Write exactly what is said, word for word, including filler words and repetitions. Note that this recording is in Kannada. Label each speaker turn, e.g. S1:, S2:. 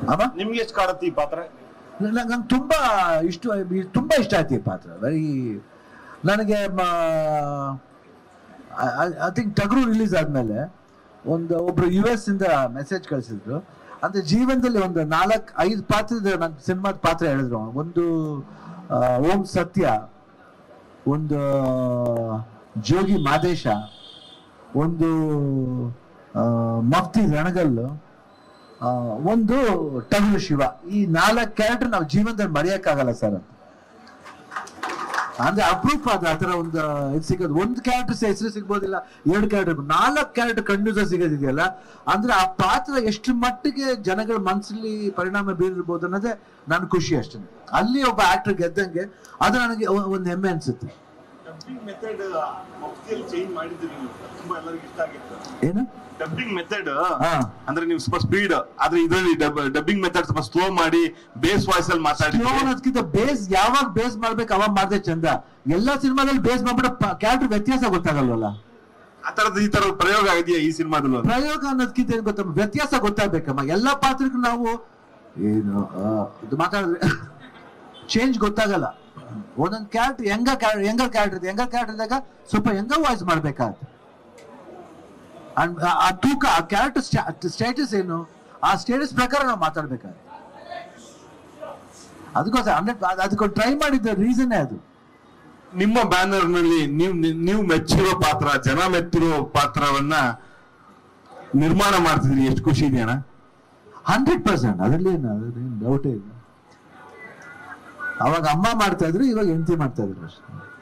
S1: ನಿಮ್ಗೆ ಎಷ್ಟು ಕಾಡುತ್ತೆ ಈ ಪಾತ್ರ?
S2: ನಂಗೆ ತುಂಬಾ ಇಷ್ಟ, ತುಂಬಾ ಇಷ್ಟ ಆಯ್ತು ಈ ಪಾತ್ರ. ವೆರಿ ನನಗೆ ಐ ಥಿಂಕ್ ಟಗರು ರಿಲೀಸ್ ಆದ್ಮೇಲೆ ಒಂದು ಒಬ್ರು ಯು ಎಸ್ ಇಂದ ಮೆಸೇಜ್ ಕಳಿಸಿದ್ರು. ಅಂದ್ರೆ ಜೀವನದಲ್ಲಿ ಒಂದು ನಾಲ್ಕು ಐದು ಪಾತ್ರದ ನನ್ನ ಸಿನಿಮಾದ ಪಾತ್ರ ಹೇಳಿದ್ರು. ಒಂದು ಓಂ ಸತ್ಯ, ಒಂದು ಜೋಗಿ ಮಾದೇಶ, ಒಂದು ಮಫ್ತಿ ರಣಗಲ್ಲು, ಒಂದು ಟಗರು ಶಿವ. ಈ ನಾಲ್ಕು ಕ್ಯಾರೆಕ್ಟರ್ ನಾವು ಜೀವನದಲ್ಲಿ ಮರೆಯಕ್ಕಾಗಲ್ಲ ಸರ್ ಅಂತ. ಅಂದ್ರೆ ಅಪ್ರೂಪ ಅದು ಆ ಥರ ಒಂದು ಇದು ಸಿಗೋದು. ಒಂದು ಕ್ಯಾರೆಕ್ಟರ್ ಹೆಸರು ಸಿಗ್ಬೋದಿಲ್ಲ, ಎರಡು ಕ್ಯಾರೆಕ್ಟರ್, ನಾಲ್ಕು ಕ್ಯಾರೆಕ್ಟರ್ ಕಂಡು ಸಿಗೋದಿದೆಯಲ್ಲ. ಅಂದ್ರೆ ಆ ಪಾತ್ರ ಎಷ್ಟು ಮಟ್ಟಿಗೆ ಜನಗಳ ಮನಸ್ಸಲ್ಲಿ ಪರಿಣಾಮ ಬೀರಿರ್ಬೋದು ಅನ್ನೋದೇ ನನ್ನ ಖುಷಿ ಅಷ್ಟೇ. ಅಲ್ಲಿ ಒಬ್ಬ ಆಕ್ಟರ್ ಗೆದ್ದಂಗೆ ಅದು ನನಗೆ ಒಂದು ಹೆಮ್ಮೆ ಅನ್ಸುತ್ತೆ. ಏನು
S1: ಡಬ್ಬಿಂಗ್ ಮೆಥಡ್ ಅಂದ್ರೆ ನೀವು ಸ್ವಲ್ಪ ಸ್ಪೀಡ್, ಆದ್ರೆ ಇದರಲ್ಲಿ ಡಬ್ಬಿಂಗ್ ಮೆಥಡ್ ಸ್ವಲ್ಪ ಸ್ಲೋ ಮಾಡಿ ಬೇಸ್ ವಾಯ್ಸ್ ಅಲ್ಲಿ ಮಾತಾಡಿ.
S2: ಅದಕ್ಕಿಂತ ಬೇಸ್ ಯಾವಾಗ ಬೇಸ್ ಮಾಡ್ಬೇಕು ಅವಾಗ ಮಾಡಿದ್ರೆ ಚಂದ. ಎಲ್ಲಾ ಸಿನಿಮಾದಲ್ಲಿ ಬೇಸ್ ಮಾಡ್ಬಿಟ್ಟು ಕ್ಯಾರೆಕ್ಟರ್ ವ್ಯತ್ಯಾಸ ಗೊತ್ತಾಗಲ್ವಲ್ಲ.
S1: ಆ ತರದ ಈ ತರ ಪ್ರಯೋಗ ಆಗಿದೆಯಾ ಈ ಸಿನಿಮಾದಲ್ಲೂ?
S2: ಪ್ರಯೋಗ ಅನ್ನೋದಕ್ಕಿಂತ ಏನ್ ಗೊತ್ತ, ವ್ಯತ್ಯಾಸ ಗೊತ್ತಾಗ್ಬೇಕಮ್ಮ. ಎಲ್ಲಾ ಪಾತ್ರಕ್ಕೂ ನಾವು ಏನು ಮಾತಾಡಿದ್ರೆ ಚೇಂಜ್ ಗೊತ್ತಾಗಲ್ಲ. ಒಂದೊಂದು ಕ್ಯಾರೆಕ್ಟರ್ ಹೆಂಗ ಹೆಂಗ ಕ್ಯಾರೆಕ್ಟರ್ ಇದೆ, ಹೆಂಗ ಕ್ಯಾರೆಕ್ಟರ್ ಇದ್ದಾಗ ಸ್ವಲ್ಪ ಹೆಂಗ ವಾಯ್ಸ್ ಮಾಡ್ಬೇಕಾಗುತ್ತೆ. ಆ ತೂಕ, ಆ ಕ್ಯಾರೆಕ್ಟರ್ ಸ್ಟೇಟಸ್ ಏನು, ಆ ಸ್ಟೇಟಸ್ ಪ್ರಕಾರ ನಾವು ಮಾತಾಡ್ಬೇಕಾಗುತ್ತೆ. ಅದಕ್ಕೋಸ್ಕರ ಹಂಡ್ರೆಡ್ ಅದಕ್ಕೊಂದು ಟ್ರೈ ಮಾಡಿದ್ದ ರೀಸನ್ನೇ ಅದು.
S1: ನಿಮ್ಮ ಬ್ಯಾನರ್ ನಲ್ಲಿ ನೀವು ನೀವು ಮೆಚ್ಚಿರೋ ಪಾತ್ರ, ಜನ ಮೆಚ್ಚಿರೋ ಪಾತ್ರವನ್ನ ನಿರ್ಮಾಣ ಮಾಡ್ತಿದ್ರಿ, ಎಷ್ಟು ಖುಷಿ ಇದೆಯಣ್ಣ?
S2: ಹಂಡ್ರೆಡ್ ಪರ್ಸೆಂಟ್ ಅದರಲ್ಲಿ ಏನು ಡೌಟೇ ಇಲ್ಲ. ಅವಾಗ ಅಮ್ಮ ಮಾಡ್ತಾ ಇದ್ರು, ಇವಾಗ ಹೆಂಡತಿ ಮಾಡ್ತಾ ಇದ್ರು ಅಷ್ಟೇ.